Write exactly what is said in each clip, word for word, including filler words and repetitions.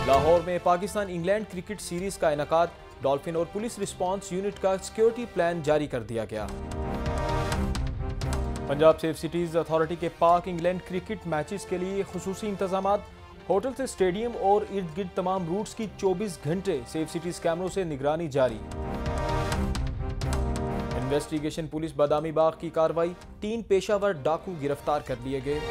लाहौर में Pakistan England cricket series का इनेकाद, डॉल्फिन और पुलिस रिस्पांस यूनिट का सिक्योरिटी प्लान जारी कर दिया गया। पंजाब सेफ सिटीज अथॉरिटी के पाक इंग्लैंड क्रिकेट मैचेस के लिए खुसूसी इंतजामात, होटल से स्टेडियम और इर्द गिर्द तमाम रूट्स की चौबीस घंटे सेफ सिटीज कैमरों से निगरानी जारी। इन्वेस्टिगेशन पुलिस बादामी बाग की कार्रवाई, तीन पेशावर डाकू गिरफ्तार कर लिए गए।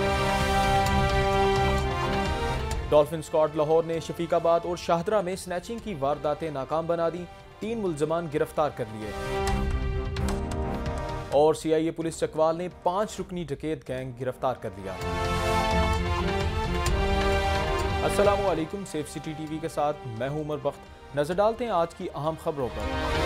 डॉल्फिन स्क्वाड लाहौर ने शफीकाबाद और शाहदरा में स्नैचिंग की वारदातें नाकाम बना दी, तीन मुल्जमान गिरफ्तार कर लिए। और सीआईए पुलिस चकवाल ने पांच रुकनी डकैत गैंग गिरफ्तार कर लिया। अस्सलामु अलैकुम, सेफ सिटी टीवी के साथ मैं हूं उमर बख्त। नजर डालते हैं आज की अहम खबरों पर।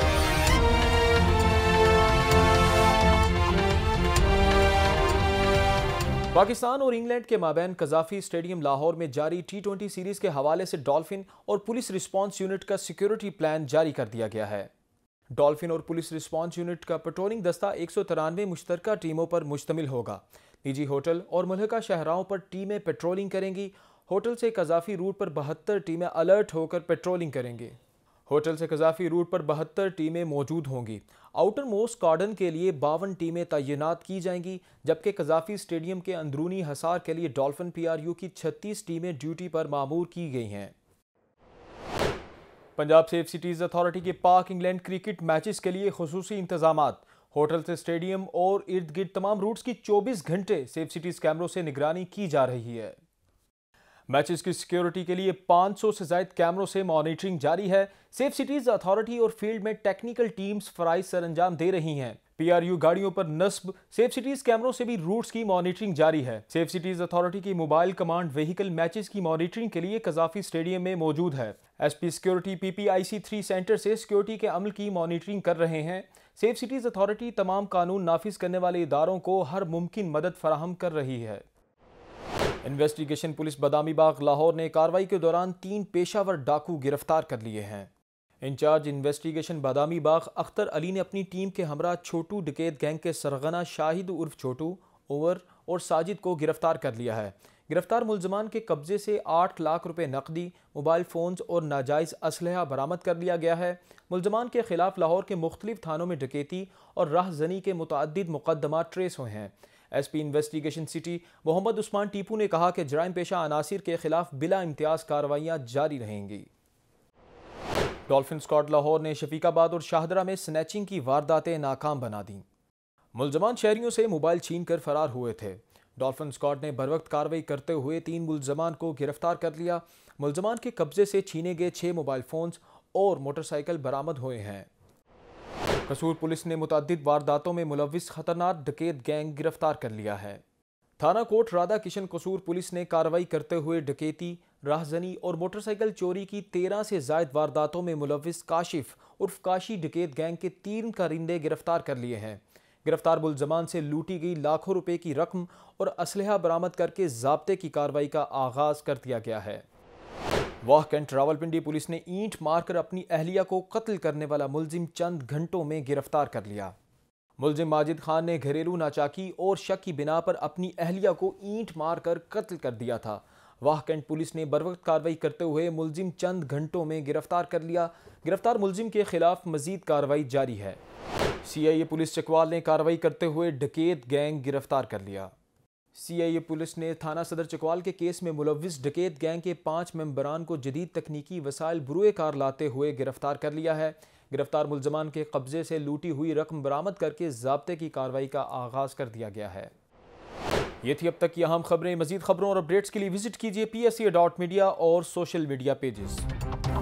पाकिस्तान और इंग्लैंड के माबैन कजाफी स्टेडियम लाहौर में जारी टी ट्वेंटी सीरीज के हवाले से डॉल्फिन और पुलिस रिस्पांस यूनिट का सिक्योरिटी प्लान जारी कर दिया गया है। डॉल्फिन और पुलिस रिस्पांस यूनिट का पेट्रोलिंग दस्ता एक सौ तिरानवे मुश्तरका टीमों पर मुश्तमिल होगा। निजी होटल और मुल्हका शहराओं पर टीमें पेट्रोलिंग करेंगी। होटल से कजाफी रूट पर बहत्तर टीमें अलर्ट होकर पेट्रोलिंग करेंगे। होटल से कजाफी रूट पर बहत्तर टीमें मौजूद होंगी। आउटर मोस्ट कार्डन के लिए बावन टीमें तैनात की जाएंगी, जबकि कजाफी स्टेडियम के अंदरूनी हसार के लिए डॉल्फिन पीआरयू की छत्तीस टीमें ड्यूटी पर मामूर की गई हैं। पंजाब सेफ सिटीज अथॉरिटी के पाक इंग्लैंड क्रिकेट मैचेस के लिए खुसूसी इंतजामात, होटल से स्टेडियम और इर्द गिर्द तमाम रूट्स की चौबीस घंटे सेफ सिटीज कैमरों से निगरानी की जा रही है। मैचेस की सिक्योरिटी के लिए पाँच सौ से ज्यादा कैमरों से मॉनिटरिंग जारी है। सेफ सिटीज अथॉरिटी और फील्ड में टेक्निकल टीम्स फराइज सर अंजाम दे रही हैं। पीआरयू गाड़ियों पर नस्ब, सेफ सिटीज कैमरों से भी रूट्स की मॉनिटरिंग जारी है। सेफ सिटीज अथॉरिटी की मोबाइल कमांड व्हीकल मैचेस की मॉनिटरिंग के लिए कजाफी स्टेडियम में मौजूद है। SP security PPIC three centre से सिक्योरिटी के अमल की मॉनिटरिंग कर रहे हैं। सेफ सिटीज अथॉरिटी तमाम कानून नाफिज करने वाले इदारों को हर मुमकिन मदद फराहम कर रही है। इन्वेस्टिगेशन पुलिस बादामी बाग लाहौर ने कार्रवाई के दौरान तीन पेशावर डाकू गिरफ्तार कर लिए हैं। इंचार्ज इन्वेस्टिगेशन बादामी बाग अख्तर अली ने अपनी टीम के हमरा छोटू डकैत गैंग के सरगना शाहिद उर्फ छोटू, उमर और साजिद को गिरफ्तार कर लिया है। गिरफ्तार मुल्जमान के कब्जे से आठ लाख रुपए नकदी, मोबाइल फोन्स और नाजायज़ असलहा बरामद कर लिया गया है। मुल्जमान के खिलाफ लाहौर के मुख्तलिफ थानों में डकैती और राहजनी के मुतअद्दिद मुकदमा ट्रेस हुए हैं। SP investigation city Muhammad Usman Tipu ने कहा कि जराइम पेशा अनासिर के खिलाफ बिला इम्तियाज कार्रवाइयाँ जारी रहेंगी। डॉल्फिन स्क्वाड लाहौर ने शफीकाबाद और शाहदरा में स्नैचिंग की वारदातें नाकाम बना दी। मुल्जमान शहरियों से मोबाइल छीन कर फरार हुए थे। डॉल्फिन स्क्वाड ने बरवक्त कार्रवाई करते हुए तीन मुल्जमान को गिरफ्तार कर लिया। मुल्जमान के कब्जे से छीने गए छः मोबाइल फोन्स और मोटरसाइकिल बरामद हुए हैं। कसूर पुलिस ने मुतअद्दिद वारदातों में मुलव्विस खतरनाक डकैत गैंग गिरफ्तार कर लिया है। थाना कोट राधा किशन कसूर पुलिस ने कार्रवाई करते हुए डकैती, राहजनी और मोटरसाइकिल चोरी की तेरह से जायद वारदातों में मुलव्विस काशिफ उर्फ काशी डकैत गैंग के तीन कारिंदे गिरफ्तार कर लिए हैं। गिरफ्तार मुल्जमान से लूटी गई लाखों रुपए की रकम और असलहा बरामद करके ज़ाब्ते की कार्रवाई का आगाज कर दिया गया है। वाह कैंट रावलपिंडी पुलिस ने ईंट मारकर अपनी अहलिया को कत्ल करने वाला मुलजिम चंद घंटों में गिरफ्तार कर लिया। मुलजिम माजिद खान ने घरेलू नाचाकी और शक की बिना पर अपनी अहलिया को ईंट मारकर कत्ल कर दिया था। वाह कैंट पुलिस ने बरवक्त कार्रवाई करते हुए मुलजिम चंद घंटों में गिरफ्तार कर लिया। गिरफ्तार मुलजिम के खिलाफ मजीद कार्रवाई जारी है। सीआईए पुलिस चकवाल ने कार्रवाई करते हुए डकैत गैंग गिरफ्तार कर लिया। सीआईए पुलिस ने थाना सदर चकवाल के केस में मुलव्विस डकैत गैंग के पाँच मेंबरान को जदीद तकनीकी वसाइल बुरुए कार लाते हुए गिरफ्तार कर लिया है। गिरफ्तार मुल्जमान के कब्जे से लूटी हुई रकम बरामद करके ज़ाब्ते की कार्रवाई का आगाज़ कर दिया गया है। ये थी अब तक की अहम खबरें। मजीद खबरों और अपडेट्स के लिए विजिट कीजिए P S C dot media और सोशल मीडिया पेजेस।